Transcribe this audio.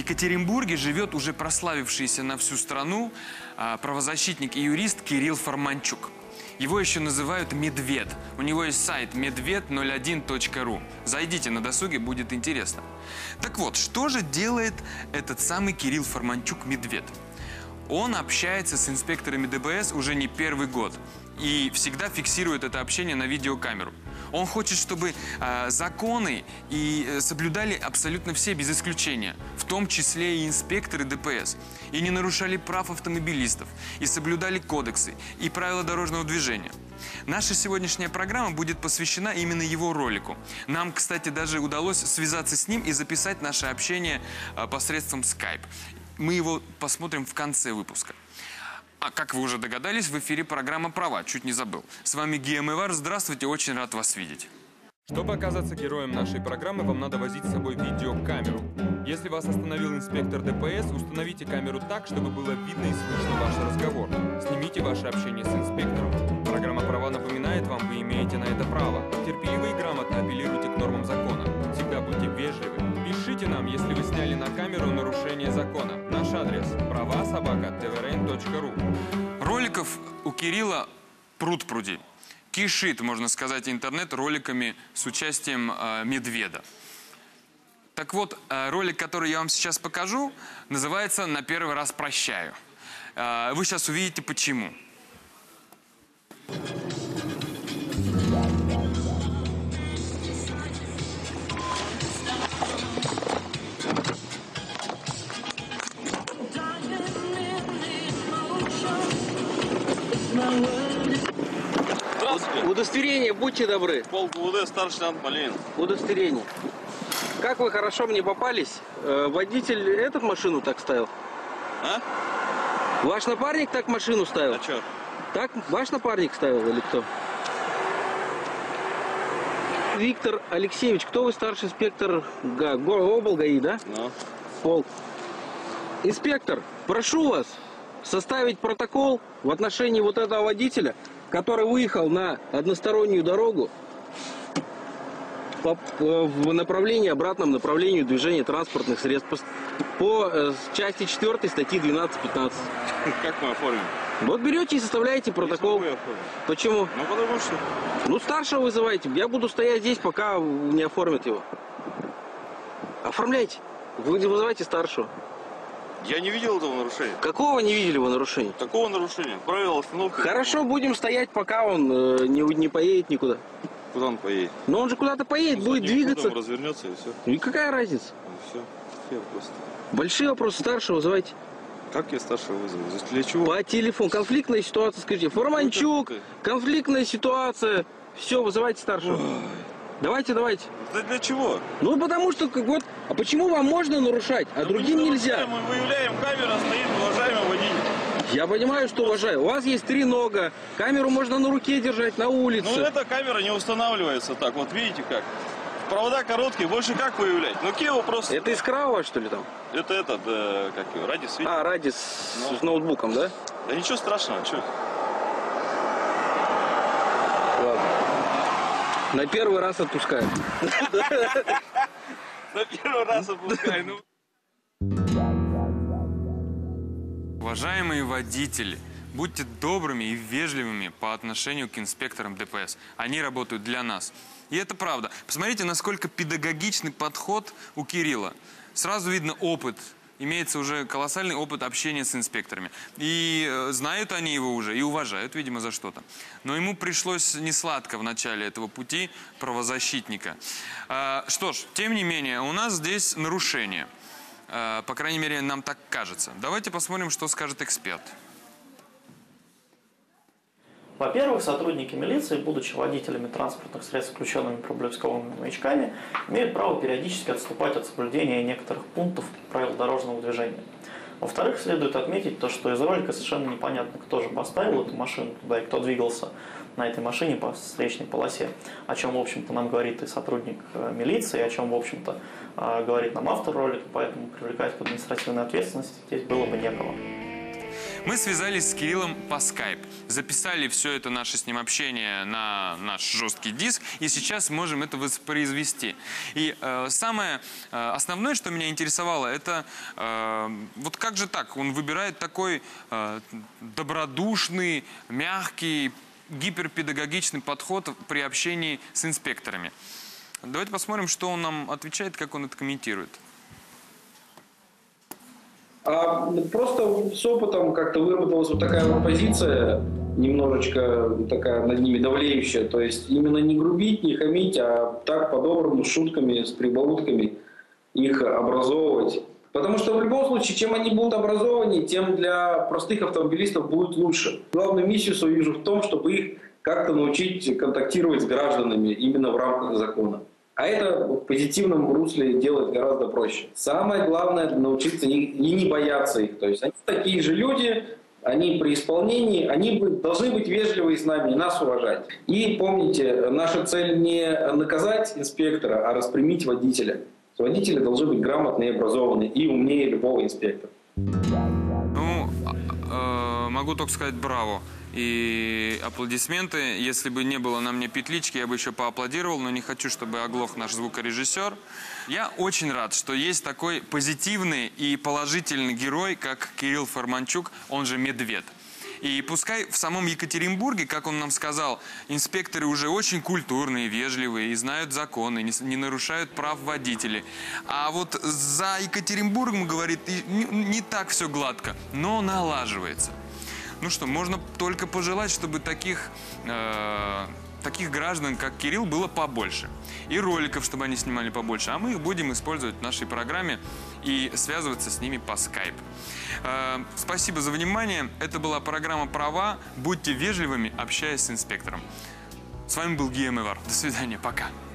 Екатеринбурге живет уже прославившийся на всю страну правозащитник и юрист Кирилл Фарманчук. Его еще называют «Медвед». У него есть сайт medved01.ru. Зайдите на досуге, будет интересно. Так вот, что же делает этот самый Кирилл Фарманчук-Медвед? Он общается с инспекторами ДПС уже не первый год и всегда фиксирует это общение на видеокамеру. Он хочет, чтобы законы соблюдали абсолютно все, без исключения, в том числе и инспекторы ДПС, и не нарушали прав автомобилистов, и соблюдали кодексы и правила дорожного движения. Наша сегодняшняя программа будет посвящена именно его ролику. Нам, кстати, даже удалось связаться с ним и записать наше общение посредством Skype. Мы его посмотрим в конце выпуска. А как вы уже догадались, в эфире программа «Права». Чуть не забыл. С вами Гия Ивар. Здравствуйте, очень рад вас видеть. Чтобы оказаться героем нашей программы, вам надо возить с собой видеокамеру. Если вас остановил инспектор ДПС, установите камеру так, чтобы было видно и слышно ваш разговор. Снимите ваше общение с инспектором. Программа «Права» напоминает вам, вы имеете на это право. Терпеливо и грамотно апеллируйте к нормам закона. Всегда будьте вежливы. Пишите нам, если вы сняли на камеру нарушение закона. Наш адрес – prava@tvrain.ru. Роликов у Кирилла пруд-пруди. Кишит, можно сказать, интернет роликами с участием медведа. Так вот, ролик, который я вам сейчас покажу, называется «На первый раз прощаю». Вы сейчас увидите, почему. Здравствуйте. Удостоверение, будьте добры. Полк УВД, старший лейтенант Малинин. Удостоверение. Как вы хорошо мне попались. Водитель этот машину так ставил? А? Ваш напарник так машину ставил? А чё? Так ваш напарник ставил или кто? Виктор Алексеевич, кто вы, старший инспектор облгаи, да? Ну. Полк. Инспектор, прошу вас составить протокол в отношении вот этого водителя, который выехал на одностороннюю дорогу в направлении, обратном направлению движения транспортных средств по части 4 статьи 12-15. Как мы оформим? Вот берете и составляете протокол. Почему? Ну, потому что... Ну, старшего вызывайте. Я буду стоять здесь, пока не оформят его. Оформляйте. Вы вызывайте старшего. Я не видел этого нарушения. Какого не видели вы нарушения? Такого нарушения. Правила остановки. Хорошо, будем стоять, пока он не поедет никуда. Куда он поедет? Но он же куда-то поедет, будет двигаться. Он развернется и все. И какая разница? Все. Все вопросы. Большие вопросы, старшего вызывайте. Как я старшего вызову? Для чего? По телефону. Конфликтная ситуация, скажите. Фарманчук, конфликтная ситуация. Все, вызывайте старшего. Ой. Давайте. Да для чего? Ну, потому что, вот, а почему вам можно нарушать, а другим нельзя? Мы выявляем, камера стоит, уважаемый водитель. Я понимаю, что уважаю. У вас есть 3 нога, камеру можно на руке держать, на улице. Ну, эта камера не устанавливается так, вот видите как. Провода короткие, больше как выявлять? Ну, какие вопросы? Это искра у вас, что ли, там? Это этот, как его, Радис, видите? А, Радис с ноутбуком, да? Да ничего страшного, что? Ладно. На первый раз отпускаю. На первый раз отпускаю, Уважаемые водители, будьте добрыми и вежливыми по отношению к инспекторам ДПС. Они работают для нас. И это правда. Посмотрите, насколько педагогичный подход у Кирилла. Сразу видно опыт. Имеется уже колоссальный опыт общения с инспекторами. И знают они его уже, и уважают, видимо, за что-то. Но ему пришлось несладко в начале этого пути правозащитника. Что ж, тем не менее, у нас здесь нарушение. По крайней мере, нам так кажется. Давайте посмотрим, что скажет эксперт. Во-первых, сотрудники милиции, будучи водителями транспортных средств, включенными проблесковыми маячками, имеют право периодически отступать от соблюдения некоторых пунктов правил дорожного движения. Во-вторых, следует отметить то, что из ролика совершенно непонятно, кто же поставил эту машину туда и кто двигался на этой машине по встречной полосе, о чем, в общем-то, нам говорит и сотрудник милиции, о чем, в общем-то, говорит нам автор ролика, поэтому привлекать к административной ответственности здесь было бы некого. Мы связались с Кириллом по Skype, записали все это наше с ним общение на наш жесткий диск, и сейчас можем это воспроизвести. И самое основное, что меня интересовало, это вот как же так? Он выбирает такой добродушный, мягкий, гиперпедагогичный подход при общении с инспекторами. Давайте посмотрим, что он нам отвечает, как он это комментирует. Просто с опытом как-то выработалась вот такая вот позиция, немножечко такая над ними давлеющая. То есть именно не грубить, не хамить, а так по-доброму, с шутками, с прибаутками их образовывать. Потому что в любом случае, чем они будут образованнее, тем для простых автомобилистов будет лучше. Главную миссию свою вижу в том, чтобы их как-то научить контактировать с гражданами именно в рамках закона. А это в позитивном русле делать гораздо проще. Самое главное — научиться и не бояться их. То есть они такие же люди, они при исполнении, они должны быть вежливы с нами и нас уважать. И помните, наша цель не наказать инспектора, а распрямить водителя. Водители должны быть грамотные и образованные, и умнее любого инспектора. Ну, могу только сказать браво. И аплодисменты. Если бы не было на мне петлички, я бы еще поаплодировал, но не хочу, чтобы оглох наш звукорежиссер. Я очень рад, что есть такой позитивный и положительный герой, как Кирилл Фарманчук, он же Медведь. И пускай в самом Екатеринбурге, как он нам сказал, инспекторы уже очень культурные, вежливые и знают законы, не нарушают прав водителей. А вот за Екатеринбургом, говорит, не так все гладко, но налаживается. Ну что, можно только пожелать, чтобы таких граждан, как Кирилл, было побольше. И роликов, чтобы они снимали побольше. А мы их будем использовать в нашей программе и связываться с ними по Skype. Спасибо за внимание. Это была программа «Права». Будьте вежливыми, общаясь с инспектором. С вами был Гия Мевар. До свидания. Пока.